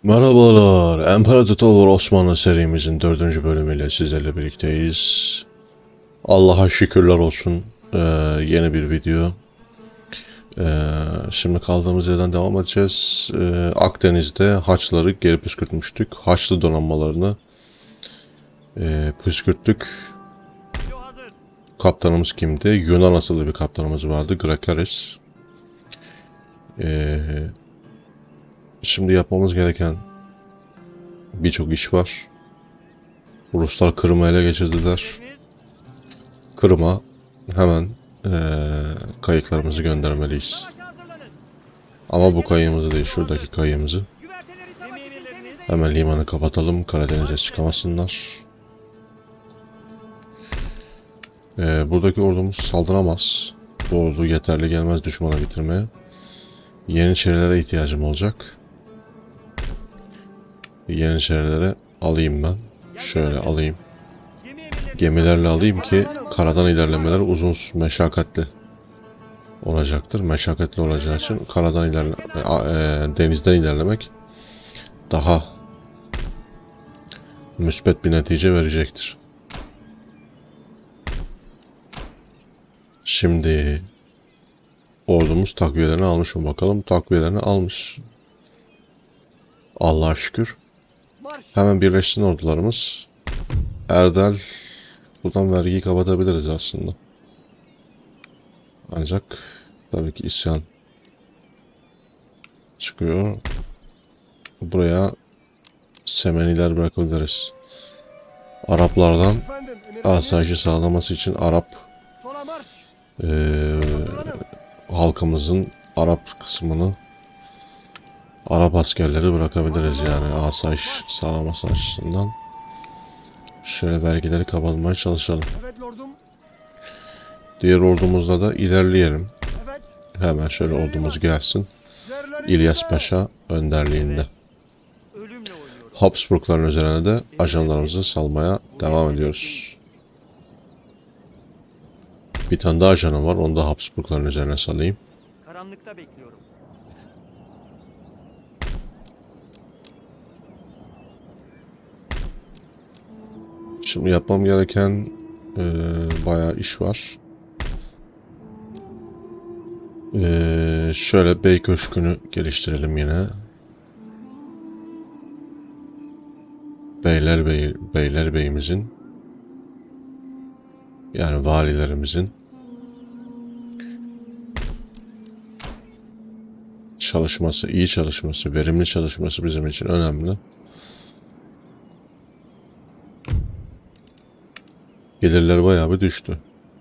Merhabalar, İmparator Osmanlı serimizin 4. bölümüyle sizlerle birlikteyiz. Allah'a şükürler olsun. Yeni bir video. Şimdi kaldığımız yerden devam edeceğiz. Akdeniz'de Haçlıları geri püskürtmüştük. Haçlı donanmalarını püskürttük. Kaptanımız kimdi? Yunan asıllı bir kaptanımız vardı, Grakaris. Şimdi yapmamız gereken birçok iş var. Ruslar Kırım'ı ele geçirdiler. Kırım'a hemen kayıklarımızı göndermeliyiz. Ama bu kayığımızı değil, şuradaki kayığımızı. Hemen limanı kapatalım, Karadeniz'e çıkamasınlar. Buradaki ordumuz saldıramaz. Bu ordu yeterli gelmez düşmanı bitirmeye. Yeniçerilere ihtiyacım olacak. Yeniçerilere alayım ben. Şöyle alayım. Gemilerle alayım ki karadan ilerlemeler uzun, meşakkatli olacaktır. Meşakkatli olacağı için karadan denizden ilerlemek daha müspet bir netice verecektir. Şimdi ordumuz takviyelerini almış mı bakalım. Takviyelerini almış. Allah'a şükür. Hemen birleşsin ordularımız. Erdel, buradan vergiyi kapatabiliriz aslında. Ancak tabii ki isyan çıkıyor. Buraya Semeniler bırakabiliriz. Araplardan asayişi sağlaması için halkımızın Arap kısmını Arap askerleri bırakabiliriz, yani asayiş sağlaması açısından. Şöyle vergileri kapatmaya çalışalım. Diğer ordumuzla da ilerleyelim. Hemen şöyle ordumuz gelsin. İlyas Paşa önderliğinde. Habsburgların üzerine de ajanlarımızı salmaya devam ediyoruz. Bir tane daha ajanım var, onu da Habsburgların üzerine salayım. Karanlıkta bekliyorum. Şimdi yapmam gereken bayağı iş var. Şöyle Bey Köşkü'nü geliştirelim yine. Beylerbeyimizin, yani valilerimizin çalışması, iyi çalışması, verimli çalışması bizim için önemli. Gelirler bayağı bir düştü.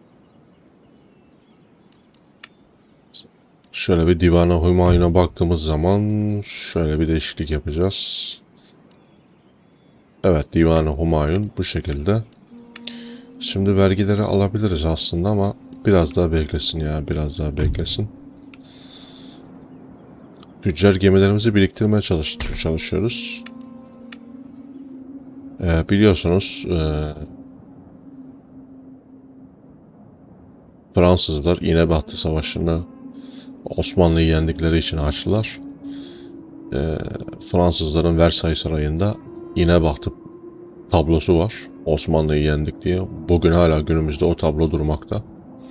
Şöyle bir Divan-ı Hümayun'a baktığımız zaman şöyle bir değişiklik yapacağız. Evet, Divan-ı Hümayun bu şekilde. Şimdi vergileri alabiliriz aslında ama biraz daha beklesin ya, biraz daha beklesin. Tüccar gemilerimizi biriktirmeye çalışıyoruz. Biliyorsunuz Fransızlar İnebahti Savaşı'nı Osmanlı'yı yendikleri için açtılar. Fransızların Versailles Sarayı'nda İnebahti tablosu var. Osmanlı'yı yendik diye. Bugün hala günümüzde o tablo durmakta.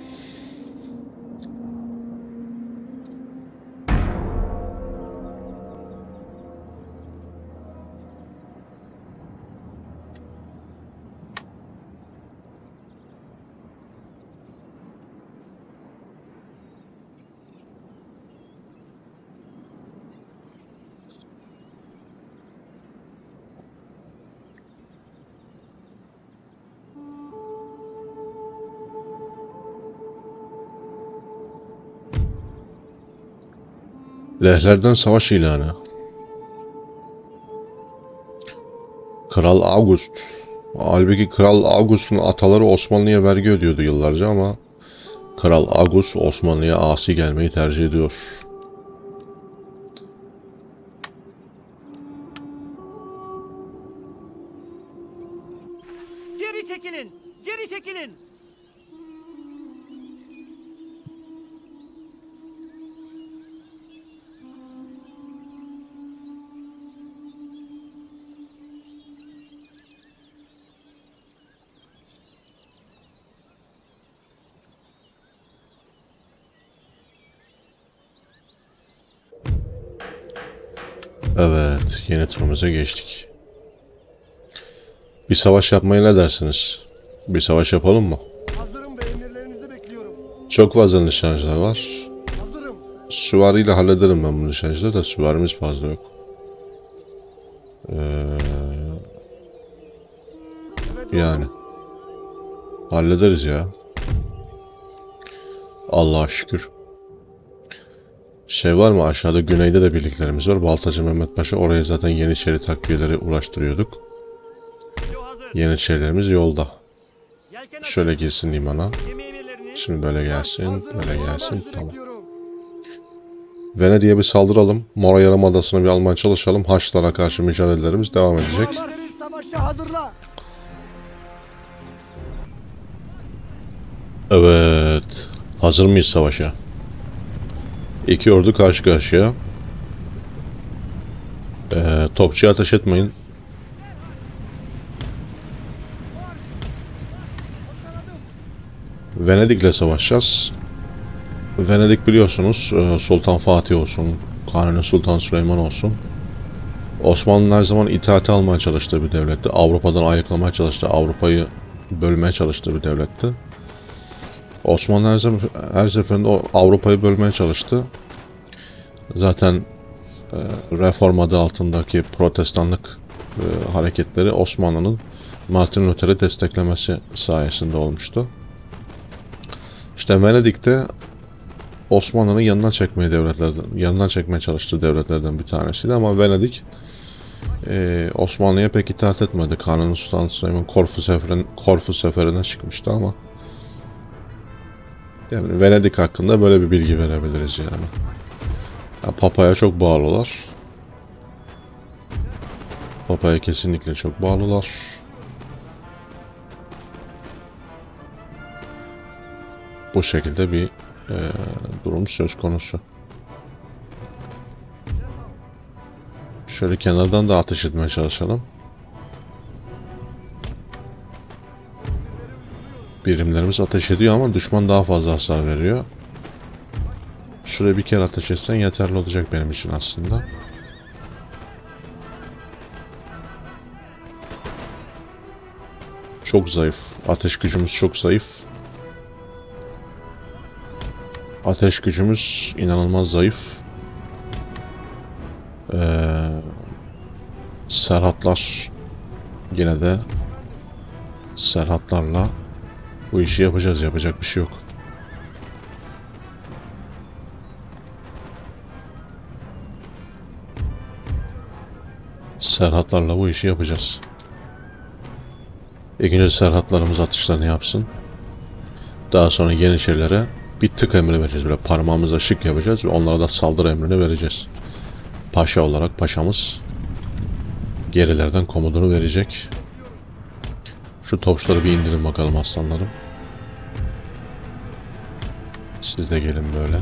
Lehlerden savaş ilanı. Kral August. Halbuki Kral August'un ataları Osmanlı'ya vergi ödüyordu yıllarca ama Kral August Osmanlı'ya asi gelmeyi tercih ediyor. Geri çekilin! Geri çekilin! Evet, yeni turumuza geçtik. Bir savaş yapmaya ne dersiniz? Bir savaş yapalım mı? Hazırım ve emirlerinizi bekliyorum. Çok fazla nişancılar var. Hazırım. Süvariyle hallederim ben bu nişancıları da süvarimiz fazla yok. Yani hallederiz ya. Allah'a şükür. Şey var mı, aşağıda güneyde de birliklerimiz var. Baltacı Mehmet Paşa, oraya zaten Yeniçeri takviyeleri ulaştırıyorduk. Filo hazır. Yeniçerilerimiz yolda. Yelken açın. Şöyle girsin limana. Gemi emirlerini. Şimdi böyle gelsin, Hazırım böyle ve gelsin, habersiz tamam. bekliyorum. Venedik'e bir saldıralım. Mora Yarımadası'nı bir almaya çalışalım. Haçlılara karşı mücadelelerimiz devam edecek. Habersiz savaşa hazırla. Evet. Hazır mıyız savaşa? İki ordu karşı karşıya. Topçuya ateş etmeyin. Venedik'le savaşacağız. Venedik biliyorsunuz Sultan Fatih olsun, Kanuni Sultan Süleyman olsun. Osmanlı'nın her zaman itaati almaya çalıştığı bir devletti. Avrupa'dan ayıklamaya çalıştı. Avrupa'yı bölmeye çalıştığı bir devletti. Osmanlı her seferinde Avrupa'yı bölmeye çalıştı. Zaten reform adı altındaki protestanlık hareketleri Osmanlı'nın Martin Luther'i desteklemesi sayesinde olmuştu. İşte Venedik'te Osmanlı'nın yanından çekmeye çalıştığı devletlerden bir tanesiydi ama Venedik Osmanlı'ya pek itaat etmedi. Kanuni Sultan Süleyman Korfu seferine çıkmıştı ama yani Venedik hakkında böyle bir bilgi verebiliriz yani. Papa'ya çok bağlılar. Papa'ya kesinlikle çok bağlılar. Bu şekilde bir durum söz konusu. Şöyle kenardan da ateş etmeye çalışalım. Birimlerimiz ateş ediyor ama düşman daha fazla hasar veriyor. Şuraya bir kere ateş etsen yeterli olacak benim için aslında. Çok zayıf. Ateş gücümüz çok zayıf. Ateş gücümüz inanılmaz zayıf. Serhatlar yine de Serhatlarla bu işi yapacağız. Yapacak bir şey yok. Serhatlarla bu işi yapacağız. İlk önce Serhatlarımız atışlarını yapsın. Daha sonra Yeniçerilere bir tık emri vereceğiz. Böyle parmağımızla şık yapacağız ve onlara da saldırı emrini vereceğiz. Paşa olarak paşamız gerilerden komutunu verecek. Şu topçuları bir indirin bakalım aslanlarım. Siz de gelin böyle.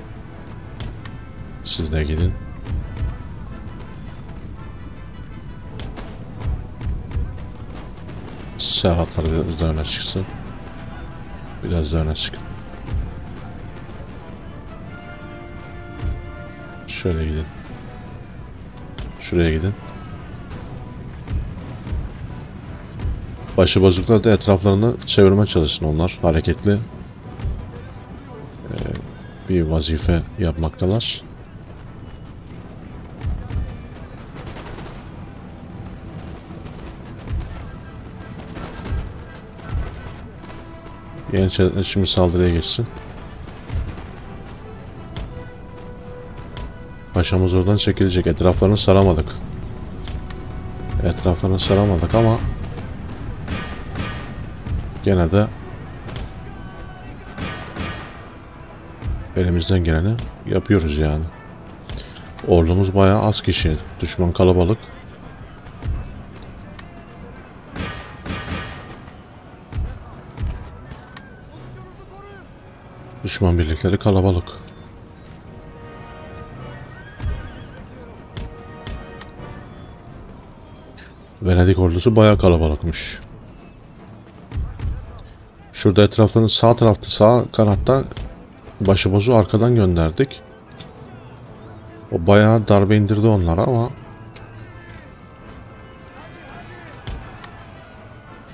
Siz de gidin. Serhatlar biraz daha öne çıksın. Biraz daha öne çıkın. Şöyle gidin. Şuraya gidin. Başıbozuklar da etraflarını çevirmeye çalışsın onlar. Hareketli bir vazife yapmaktalar. Yeniçeriler şimdi saldırıya geçsin. Paşamız oradan çekilecek. Etraflarını saramadık. Etraflarını saramadık ama gene de elimizden geleni yapıyoruz yani. Ordumuz bayağı az kişi. Düşman kalabalık. Düşman birlikleri kalabalık. Venedik ordusu bayağı kalabalıkmış. Şurada etraflarının sağ tarafta, sağ kanatta başıbozu arkadan gönderdik. O bayağı darbe indirdi onlara ama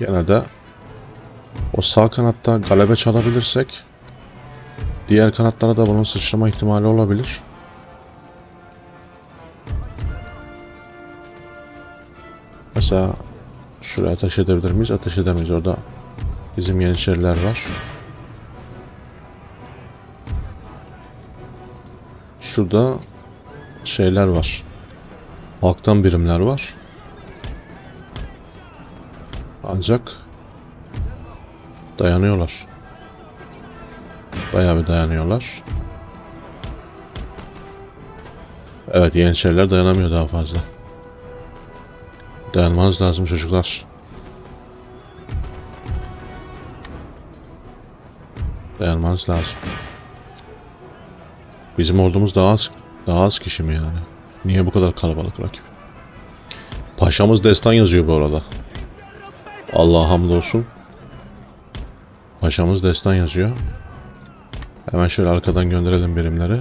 Gene de o sağ kanatta galebe çalabilirsek diğer kanatlara da bunun sıçrama ihtimali olabilir. Mesela şuraya ateş edebilir miyiz? Ateş edemeyiz. Orada bizim Yeniçeriler var. Şurada şeyler var. Halktan birimler var. Ancak dayanıyorlar. Bayağı bir dayanıyorlar. Evet, Yeniçeriler dayanamıyor daha fazla. Dayanmanız lazım çocuklar. Dayanmanız lazım. Bizim ordumuz daha az kişi mi yani? Niye bu kadar kalabalık rakip? Paşamız destan yazıyor bu arada. Allah'a hamdolsun. Paşamız destan yazıyor. Hemen şöyle arkadan gönderelim birimleri.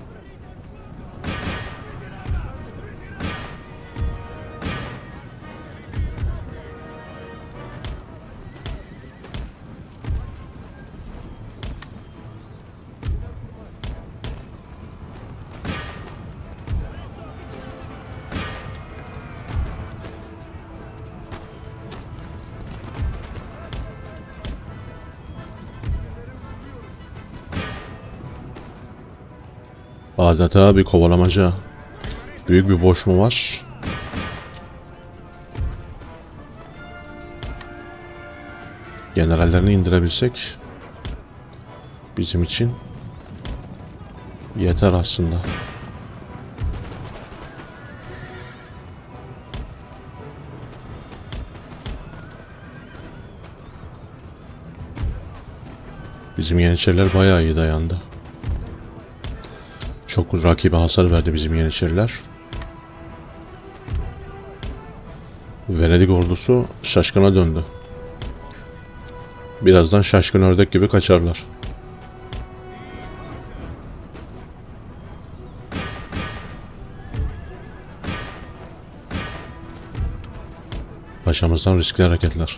Adeta bir kovalamaca. Büyük bir boş mu var? Generallerini indirebilsek bizim için yeter aslında. Bizim Yeniçeriler bayağı iyi dayandı. Çok rakibe hasar verdi bizim Yeniçeriler. Venedik ordusu şaşkına döndü. Birazdan şaşkın ördek gibi kaçarlar. Paşamızdan riskli hareketler.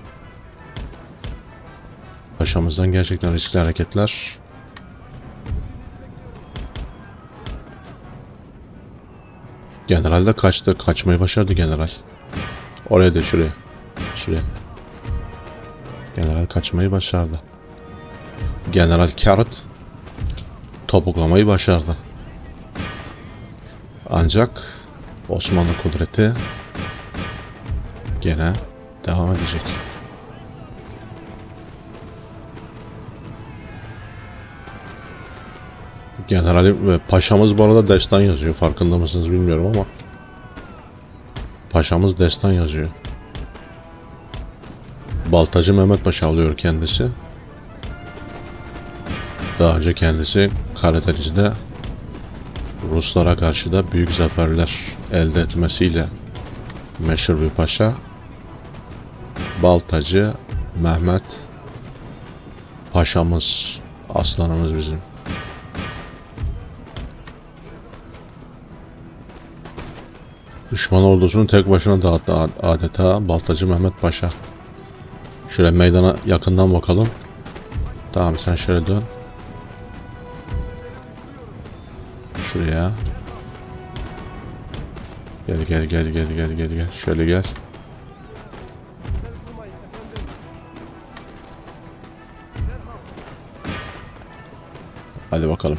Paşamızdan gerçekten riskli hareketler. General de kaçtı. Kaçmayı başardı general. Oraya da şuraya. Şuraya. General kaçmayı başardı. General Carrot topuklamayı başardı. Ancak Osmanlı kudreti gene devam edecek. Generalim ve paşamız bu arada destan yazıyor. Farkında mısınız bilmiyorum ama paşamız destan yazıyor. Baltacı Mehmet Paşa alıyor kendisi. Daha önce kendisi Karadeniz'de Ruslara karşı da büyük zaferler elde etmesiyle meşhur bir paşa. Baltacı Mehmet Paşamız, aslanımız bizim. Düşman ordusunu tek başına dağıttı adeta Baltacı Mehmet Paşa. Şöyle meydana yakından bakalım. Tamam, sen şöyle dön. Şuraya. Gel. Şöyle gel. Hadi bakalım.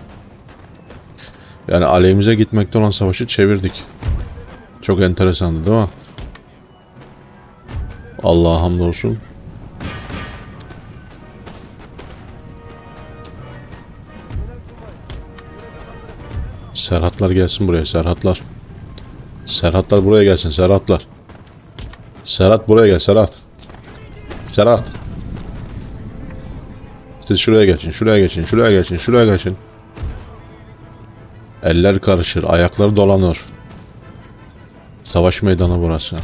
Yani aleyhimize gitmekte olan savaşı çevirdik. Çok enteresandı değil mi? Allah'a hamdolsun. Serhatlar gelsin buraya, Serhatlar. Serhatlar buraya gelsin, Serhatlar. Serhat buraya gel, Serhat. Serhat. Siz şuraya geçin. Eller karışır, ayakları dolanır. Savaş meydanı burası.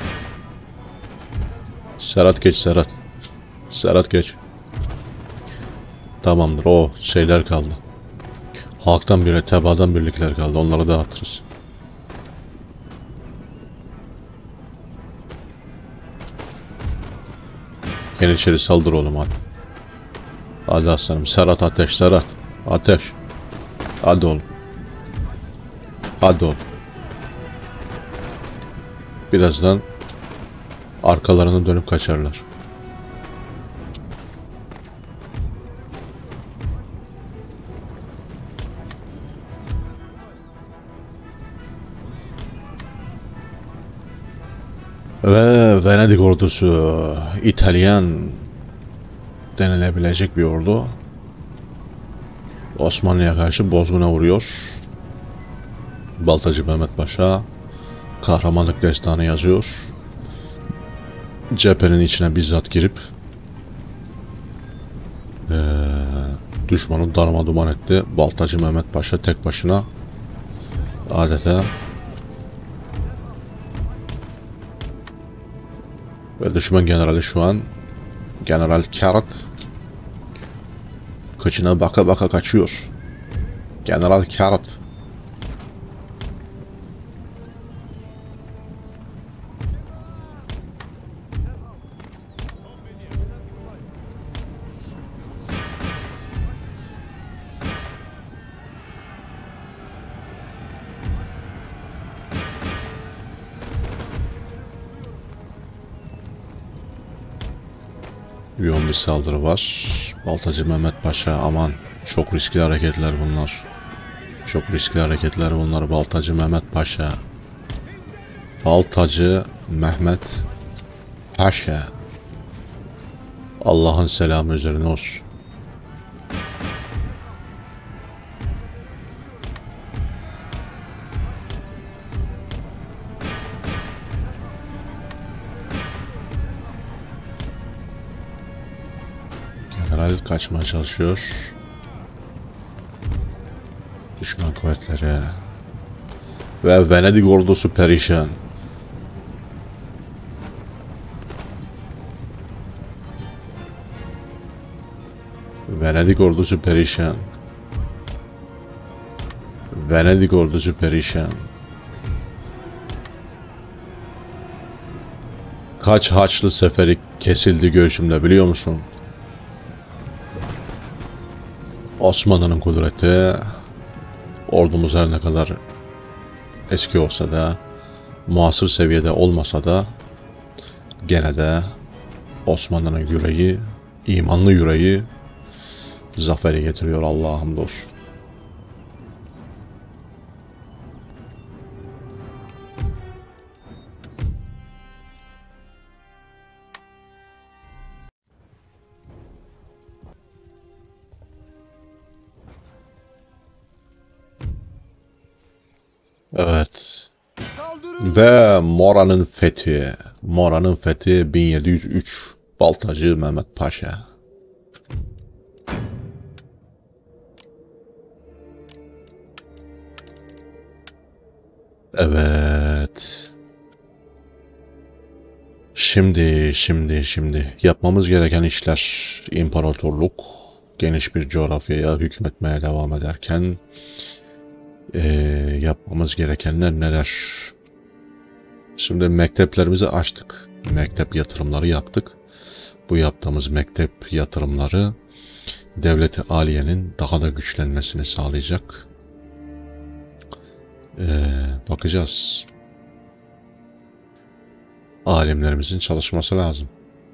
Serhat geç, Serhat. Serhat geç. Tamamdır, o şeyler kaldı. Halktan biri, tebaadan birlikler kaldı. Onları dağıtırız. Yeniçeri saldır oğlum hadi. Hadi aslanım. Serhat ateş, Serhat. Ateş. Hadi oğlum. Hadi oğlum. Birazdan arkalarını dönüp kaçarlar. Ve Venedik ordusu İtalyan denilebilecek bir ordu. Osmanlı'ya karşı bozguna vuruyor. Baltacı Mehmet Paşa kahramanlık destanı yazıyor. Cephenin içine bizzat girip düşmanı darmaduman etti. Baltacı Mehmet Paşa tek başına adeta ve düşman generali şu an General Karat kıçına baka baka kaçıyor. General Karat. Yoğun bir saldırı var. Baltacı Mehmet Paşa, aman, çok riskli hareketler bunlar. Çok riskli hareketler bunlar. Baltacı Mehmet Paşa. Baltacı Mehmet Paşa. Allah'ın selamı üzerine olsun. General kaçmaya çalışıyor. Düşman kuvvetleri ve Venedik ordusu perişan. Venedik ordusu perişan. Venedik ordusu perişan. Kaç Haçlı seferi kesildi göğsümde, biliyor musun? Osmanlı'nın kudreti, ordumuz her ne kadar eski olsa da, muasır seviyede olmasa da, gene de Osmanlı'nın yüreği, imanlı yüreği zaferi getiriyor, Allah'a hamdolsun. Evet. Saldırın. Ve Mora'nın fethi. Mora'nın fethi 1703. Baltacı Mehmet Paşa. Evet. Şimdi yapmamız gereken işler, imparatorluk geniş bir coğrafyaya hükmetmeye devam ederken yapmamız gerekenler neler? Şimdi mekteplerimizi açtık. Mektep yatırımları yaptık. Bu yaptığımız mektep yatırımları devlet-i aliyenin daha da güçlenmesini sağlayacak. Bakacağız. Alimlerimizin çalışması lazım.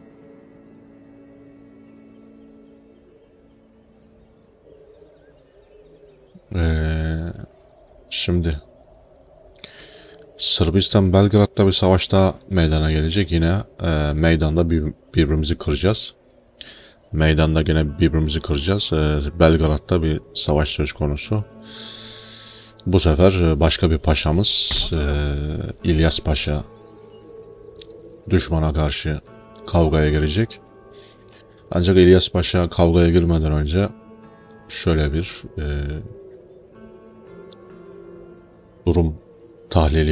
Şimdi Sırbistan Belgrad'da bir savaşta meydana gelecek. Yine meydanda birbirimizi kıracağız. Meydanda yine birbirimizi kıracağız. Belgrad'da bir savaş söz konusu. Bu sefer başka bir paşamız, İlyas Paşa, düşmana karşı kavgaya girecek. Ancak İlyas Paşa kavgaya girmeden önce şöyle bir durum tahlili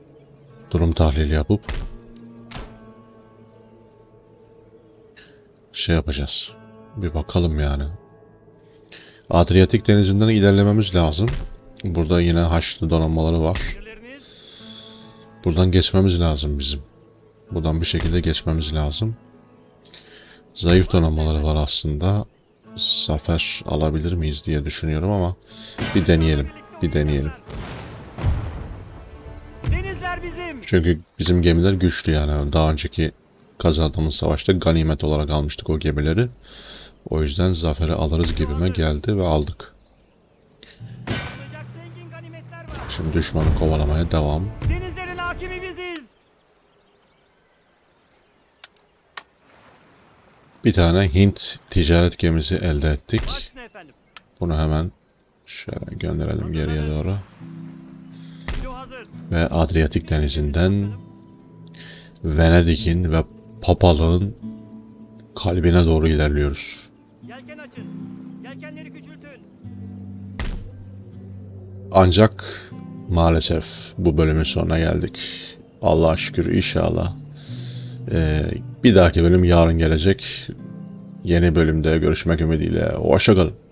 yapıp şey yapacağız. Bir bakalım yani. Adriyatik denizinden ilerlememiz lazım. Burada yine Haçlı donanmaları var. Emirleriniz. Buradan geçmemiz lazım bizim. Buradan bir şekilde geçmemiz lazım. Zayıf donanmaları var aslında. Zafer alabilir miyiz diye düşünüyorum ama bir deneyelim. Bir deneyelim. Denizler bizim. Çünkü bizim gemiler güçlü yani. Daha önceki kazandığımız savaşta ganimet olarak almıştık o gemileri. O yüzden zaferi alırız gibime geldi ve aldık. Alınacak zengin ganimetler var. Şimdi düşmanı kovalamaya devam. Denizlerin hakimi biziz. Bir tane Hint ticaret gemisi elde ettik. Başüstüne efendim. Bunu hemen şöyle gönderelim geriye doğru. Filo hazır. Ve Adriyatik denizinden Venedik'in ve Papalığın kalbine doğru ilerliyoruz. Yelken açın. Yelkenleri küçültün. Ancak maalesef bu bölümün sonuna geldik. Allah'a şükür inşallah. Bir dahaki bölüm yarın gelecek. Yeni bölümde görüşmek ümidiyle. Hoşça kalın.